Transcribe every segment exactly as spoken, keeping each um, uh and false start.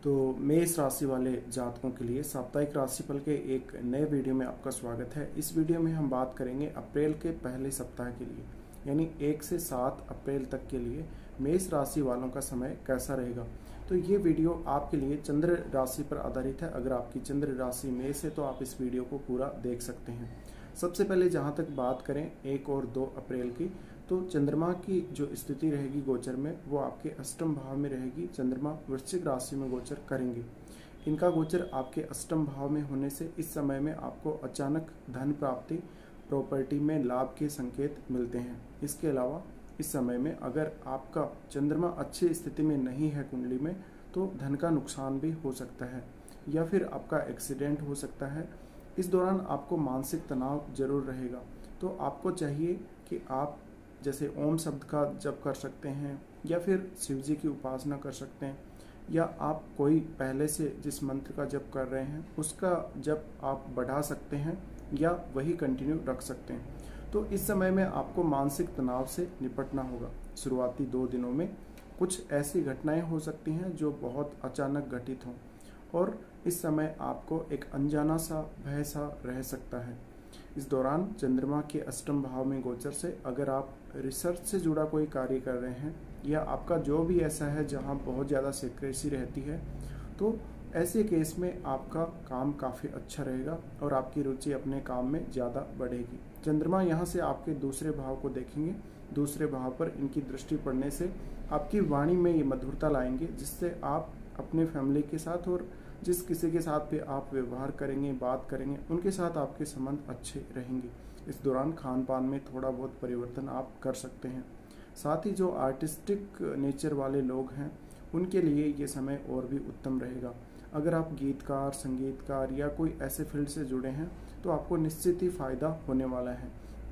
तो मेष राशि वाले जातकों के लिए साप्ताहिक राशिफल के एक नए वीडियो में आपका स्वागत है। इस वीडियो में हम बात करेंगे अप्रैल के पहले सप्ताह के लिए, यानी एक से सात अप्रैल तक के लिए मेष राशि वालों का समय कैसा रहेगा। तो ये वीडियो आपके लिए चंद्र राशि पर आधारित है। अगर आपकी चंद्र राशि मेष है तो आप इस वीडियो को पूरा देख सकते हैं। सबसे पहले जहाँ तक बात करें एक और दो अप्रैल की, तो चंद्रमा की जो स्थिति रहेगी गोचर में वो आपके अष्टम भाव में रहेगी। चंद्रमा वृश्चिक राशि में गोचर करेंगे। इनका गोचर आपके अष्टम भाव में होने से इस समय में आपको अचानक धन प्राप्ति, प्रॉपर्टी में लाभ के संकेत मिलते हैं। इसके अलावा इस समय में अगर आपका चंद्रमा अच्छी स्थिति में नहीं है कुंडली में, तो धन का नुकसान भी हो सकता है या फिर आपका एक्सीडेंट हो सकता है। इस दौरान आपको मानसिक तनाव जरूर रहेगा। तो आपको चाहिए कि आप जैसे ओम शब्द का जप कर सकते हैं या फिर शिव जी की उपासना कर सकते हैं, या आप कोई पहले से जिस मंत्र का जप कर रहे हैं उसका जप आप बढ़ा सकते हैं या वही कंटिन्यू रख सकते हैं। तो इस समय में आपको मानसिक तनाव से निपटना होगा। शुरुआती दो दिनों में कुछ ऐसी घटनाएं हो सकती हैं जो बहुत अचानक घटित हों, और इस समय आपको एक अनजाना सा भय सा रह सकता है। इस दौरान चंद्रमा के अष्टम भाव में गोचर से अगर आप रिसर्च से जुड़ा कोई कार्य कर रहे हैं या आपका जो भी ऐसा है जहां बहुत ज़्यादा सीक्रेसी रहती है, तो ऐसे केस में आपका काम काफ़ी अच्छा रहेगा और आपकी रुचि अपने काम में ज़्यादा बढ़ेगी। चंद्रमा यहाँ से आपके दूसरे भाव को देखेंगे। दूसरे भाव पर इनकी दृष्टि पड़ने से आपकी वाणी में ये मधुरता लाएंगे, जिससे आप अपने फैमिली के साथ और जिस किसी के साथ भी आप व्यवहार करेंगे, बात करेंगे, उनके साथ आपके संबंध अच्छे रहेंगे। इस दौरान खान पान में थोड़ा बहुत परिवर्तन आप कर सकते हैं। साथ ही जो आर्टिस्टिक नेचर वाले लोग हैं उनके लिए ये समय और भी उत्तम रहेगा। अगर आप गीतकार, संगीतकार या कोई ऐसे फील्ड से जुड़े हैं तो आपको निश्चित ही फायदा होने वाला है।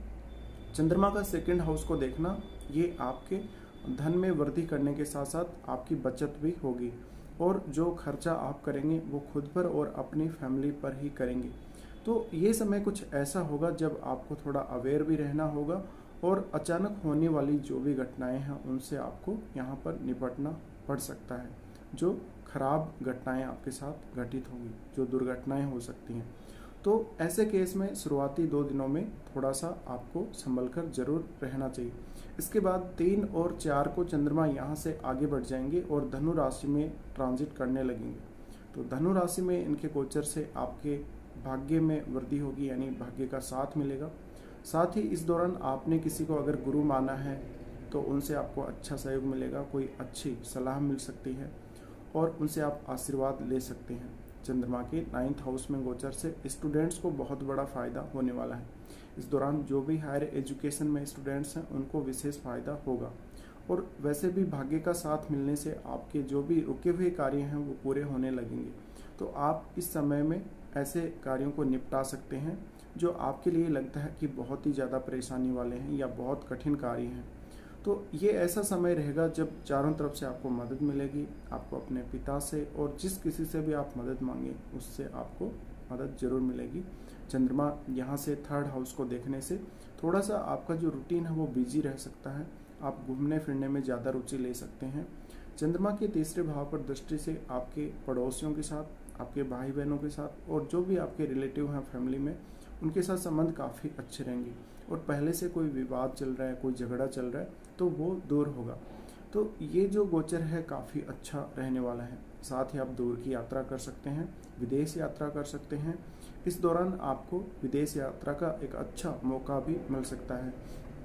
चंद्रमा का सेकेंड हाउस को देखना ये आपके धन में वृद्धि करने के साथ साथ आपकी बचत भी होगी, और जो खर्चा आप करेंगे वो खुद पर और अपनी फैमिली पर ही करेंगे। तो ये समय कुछ ऐसा होगा जब आपको थोड़ा अवेयर भी रहना होगा, और अचानक होने वाली जो भी घटनाएं हैं उनसे आपको यहाँ पर निपटना पड़ सकता है। जो खराब घटनाएं आपके साथ घटित होंगी, जो दुर्घटनाएं हो सकती हैं। तो ऐसे केस में शुरुआती दो दिनों में थोड़ा सा आपको संभल कर जरूर रहना चाहिए। इसके बाद तीन और चार को चंद्रमा यहाँ से आगे बढ़ जाएंगे और धनु राशि में ट्रांजिट करने लगेंगे। तो धनु राशि में इनके गोचर से आपके भाग्य में वृद्धि होगी, यानी भाग्य का साथ मिलेगा। साथ ही इस दौरान आपने किसी को अगर गुरु माना है तो उनसे आपको अच्छा सहयोग मिलेगा, कोई अच्छी सलाह मिल सकती है और उनसे आप आशीर्वाद ले सकते हैं। चंद्रमा के नाइन्थ हाउस में गोचर से स्टूडेंट्स को बहुत बड़ा फायदा होने वाला है। इस दौरान जो भी हायर एजुकेशन में स्टूडेंट्स हैं उनको विशेष फायदा होगा, और वैसे भी भाग्य का साथ मिलने से आपके जो भी रुके हुए कार्य हैं वो पूरे होने लगेंगे। तो आप इस समय में ऐसे कार्यों को निपटा सकते हैं जो आपके लिए लगता है कि बहुत ही ज़्यादा परेशानी वाले हैं या बहुत कठिन कार्य हैं। तो ये ऐसा समय रहेगा जब चारों तरफ से आपको मदद मिलेगी। आपको अपने पिता से और जिस किसी से भी आप मदद मांगे उससे आपको मदद जरूर मिलेगी। चंद्रमा यहाँ से थर्ड हाउस को देखने से थोड़ा सा आपका जो रूटीन है वो बिजी रह सकता है। आप घूमने फिरने में ज़्यादा रुचि ले सकते हैं। चंद्रमा के तीसरे भाव पर दृष्टि से आपके पड़ोसियों के साथ, आपके भाई बहनों के साथ और जो भी आपके रिलेटिव हैं फैमिली में, उनके साथ संबंध काफ़ी अच्छे रहेंगे। और पहले से कोई विवाद चल रहा है, कोई झगड़ा चल रहा है तो वो दूर होगा। तो ये जो गोचर है काफ़ी अच्छा रहने वाला है। साथ ही आप दूर की यात्रा कर सकते हैं, विदेश यात्रा कर सकते हैं। इस दौरान आपको विदेश यात्रा का एक अच्छा मौका भी मिल सकता है।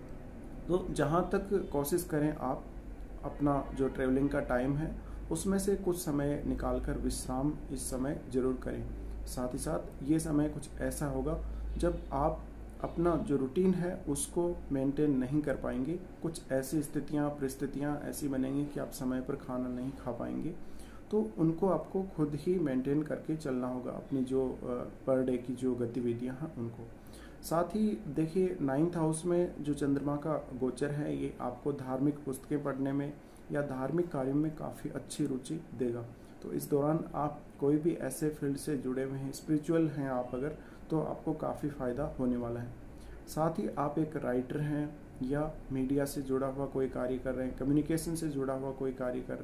तो जहाँ तक कोशिश करें आप अपना जो ट्रैवलिंग का टाइम है उसमें से कुछ समय निकाल कर विश्राम इस समय जरूर करें। साथ ही साथ ये समय कुछ ऐसा होगा जब आप अपना जो रूटीन है उसको मेंटेन नहीं कर पाएंगे। कुछ ऐसी स्थितियाँ, परिस्थितियाँ ऐसी बनेंगी कि आप समय पर खाना नहीं खा पाएंगे, तो उनको आपको खुद ही मेंटेन करके चलना होगा, अपनी जो पर डे की जो गतिविधियाँ हैं उनको। साथ ही देखिए नाइन्थ हाउस में जो चंद्रमा का गोचर है ये आपको धार्मिक पुस्तकें पढ़ने में या धार्मिक कार्यों में काफ़ी अच्छी रुचि देगा। तो इस दौरान आप कोई भी ऐसे फील्ड से जुड़े हुए हैं, स्पिरिचुअल हैं आप अगर, तो आपको काफ़ी फ़ायदा होने वाला है। साथ ही आप एक राइटर हैं या मीडिया से जुड़ा हुआ कोई कार्य कर रहे हैं, कम्युनिकेशन से जुड़ा हुआ कोई कार्य कर रहे हैं,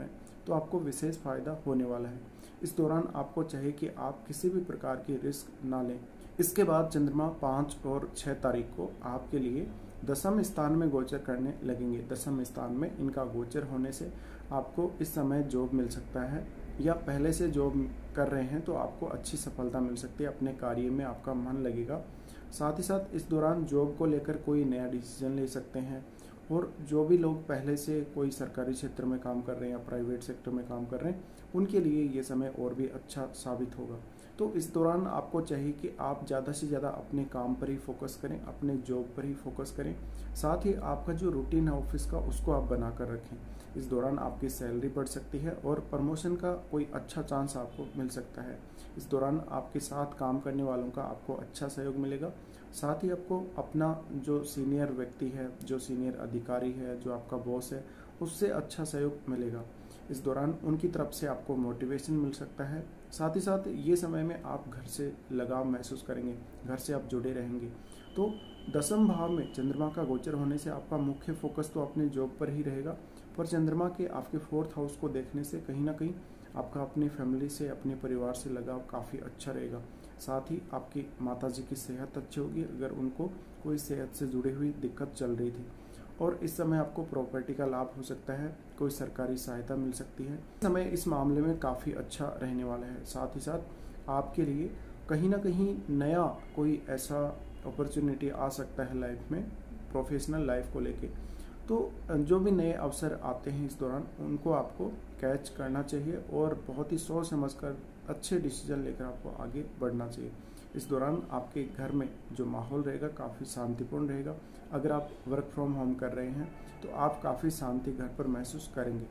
तो आपको विशेष फायदा होने वाला है। इस दौरान आपको चाहिए कि आप किसी भी प्रकार की रिस्क ना लें। इसके बाद चंद्रमा पाँच और छः तारीख को आपके लिए दसम स्थान में गोचर करने लगेंगे। दसम स्थान में इनका गोचर होने से आपको इस समय जॉब मिल सकता है, या पहले से जॉब कर रहे हैं तो आपको अच्छी सफलता मिल सकती है, अपने कार्य में आपका मन लगेगा। साथ ही साथ इस दौरान जॉब को लेकर कोई नया डिसीजन ले सकते हैं, और जो भी लोग पहले से कोई सरकारी क्षेत्र में काम कर रहे हैं या प्राइवेट सेक्टर में काम कर रहे हैं उनके लिए ये समय और भी अच्छा साबित होगा। तो इस दौरान आपको चाहिए कि आप ज़्यादा से ज़्यादा अपने काम पर ही फोकस करें, अपने जॉब पर ही फोकस करें। साथ ही आपका जो रूटीन है ऑफिस का उसको आप बना कर रखें। इस दौरान आपकी सैलरी बढ़ सकती है और प्रमोशन का कोई अच्छा चांस आपको मिल सकता है। इस दौरान आपके साथ काम करने वालों का आपको अच्छा सहयोग मिलेगा। साथ ही आपको अपना जो सीनियर व्यक्ति है, जो सीनियर अधिकारी है, जो आपका बॉस है, उससे अच्छा सहयोग मिलेगा। इस दौरान उनकी तरफ से आपको मोटिवेशन मिल सकता है। साथ ही साथ ये समय में आप घर से लगाव महसूस करेंगे, घर से आप जुड़े रहेंगे। तो दसम भाव में चंद्रमा का गोचर होने से आपका मुख्य फोकस तो अपने जॉब पर ही रहेगा, पर चंद्रमा के आपके फोर्थ हाउस को देखने से कहीं ना कहीं आपका अपनी फैमिली से, अपने परिवार से लगाव काफ़ी अच्छा रहेगा। साथ ही आपकी माताजी की सेहत अच्छी होगी, अगर उनको कोई सेहत से जुड़ी हुई दिक्कत चल रही थी। और इस समय आपको प्रॉपर्टी का लाभ हो सकता है, कोई सरकारी सहायता मिल सकती है। इस समय इस मामले में काफ़ी अच्छा रहने वाला है। साथ ही साथ आपके लिए कहीं ना कहीं नया कोई ऐसा अपॉर्चुनिटी आ सकता है लाइफ में, प्रोफेशनल लाइफ को लेके। तो जो भी नए अवसर आते हैं इस दौरान उनको आपको कैच करना चाहिए और बहुत ही सोच समझकर अच्छे डिसीजन लेकर आपको आगे बढ़ना चाहिए। इस दौरान आपके घर में जो माहौल रहेगा काफ़ी शांतिपूर्ण रहेगा। अगर आप वर्क फ्रॉम होम कर रहे हैं तो आप काफ़ी शांति घर पर महसूस करेंगे।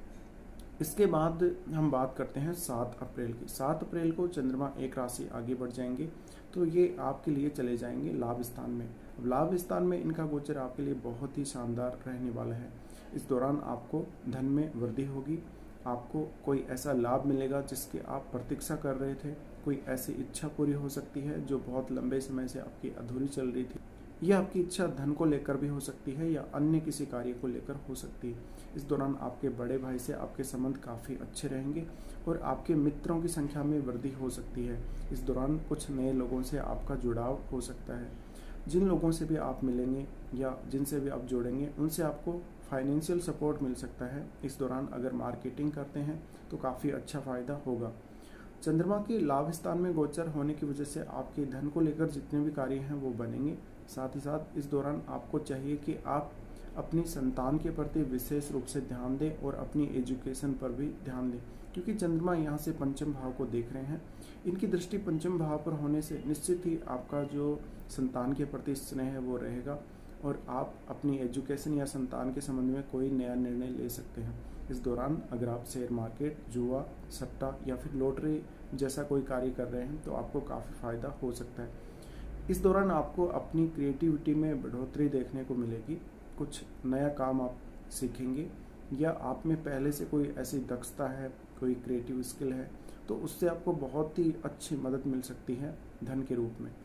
इसके बाद हम बात करते हैं सात अप्रैल की। सात अप्रैल को चंद्रमा एक राशि आगे बढ़ जाएंगे, तो ये आपके लिए चले जाएंगे लाभ स्थान में। लाभ स्थान में इनका गोचर आपके लिए बहुत ही शानदार रहने वाला है। इस दौरान आपको धन में वृद्धि होगी, आपको कोई ऐसा लाभ मिलेगा जिसकी आप प्रतीक्षा कर रहे थे, कोई ऐसी इच्छा पूरी हो सकती है जो बहुत लंबे समय से आपकी अधूरी चल रही थी। यह आपकी इच्छा धन को लेकर भी हो सकती है या अन्य किसी कार्य को लेकर हो सकती है। इस दौरान आपके बड़े भाई से आपके संबंध काफ़ी अच्छे रहेंगे और आपके मित्रों की संख्या में वृद्धि हो सकती है। इस दौरान कुछ नए लोगों से आपका जुड़ाव हो सकता है। जिन लोगों से भी आप मिलेंगे या जिनसे भी आप जुड़ेंगे उनसे आपको फाइनेंशियल सपोर्ट मिल सकता है। इस दौरान अगर मार्केटिंग करते हैं तो काफ़ी अच्छा फ़ायदा होगा। चंद्रमा के लाभ स्थान में गोचर होने की वजह से आपके धन को लेकर जितने भी कार्य हैं वो बनेंगे। साथ ही साथ इस दौरान आपको चाहिए कि आप अपनी संतान के प्रति विशेष रूप से ध्यान दें और अपनी एजुकेशन पर भी ध्यान दें, क्योंकि चंद्रमा यहाँ से पंचम भाव को देख रहे हैं। इनकी दृष्टि पंचम भाव पर होने से निश्चित ही आपका जो संतान के प्रति स्नेह है वो रहेगा और आप अपनी एजुकेशन या संतान के संबंध में कोई नया निर्णय ले सकते हैं। इस दौरान अगर आप शेयर मार्केट, जुआ, सट्टा या फिर लॉटरी जैसा कोई कार्य कर रहे हैं तो आपको काफ़ी फायदा हो सकता है। इस दौरान आपको अपनी क्रिएटिविटी में बढ़ोतरी देखने को मिलेगी। कुछ नया काम आप सीखेंगे या आप में पहले से कोई ऐसी दक्षता है, कोई क्रिएटिव स्किल है, तो उससे आपको बहुत ही अच्छी मदद मिल सकती है धन के रूप में।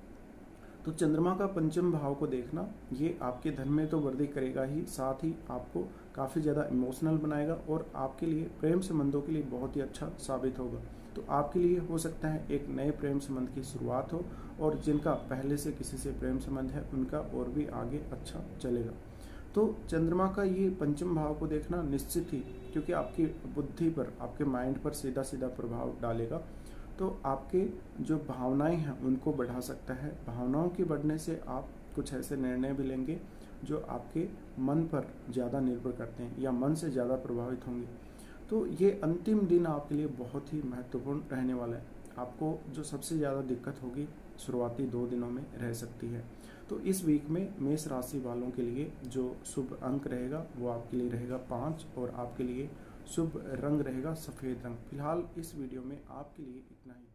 तो चंद्रमा का पंचम भाव को देखना ये आपके धन में तो वृद्धि करेगा ही, साथ ही आपको काफ़ी ज़्यादा इमोशनल बनाएगा और आपके लिए प्रेम संबंधों के लिए बहुत ही अच्छा साबित होगा। तो आपके लिए हो सकता है एक नए प्रेम संबंध की शुरुआत हो और जिनका पहले से किसी से प्रेम संबंध है उनका और भी आगे अच्छा चलेगा। तो चंद्रमा का ये पंचम भाव को देखना निश्चित ही, क्योंकि आपकी बुद्धि पर, आपके माइंड पर सीधा सीधा प्रभाव डालेगा, तो आपके जो भावनाएं हैं उनको बढ़ा सकता है। भावनाओं के बढ़ने से आप कुछ ऐसे निर्णय भी लेंगे जो आपके मन पर ज़्यादा निर्भर करते हैं या मन से ज़्यादा प्रभावित होंगे। तो ये अंतिम दिन आपके लिए बहुत ही महत्वपूर्ण रहने वाला है। आपको जो सबसे ज़्यादा दिक्कत होगी शुरुआती दो दिनों में रह सकती है। तो इस वीक में मेष राशि वालों के लिए जो शुभ अंक रहेगा वो आपके लिए रहेगा पाँच और आपके लिए शुभ रंग रहेगा सफ़ेद रंग। फिलहाल इस वीडियो में आपके लिए इतना ही।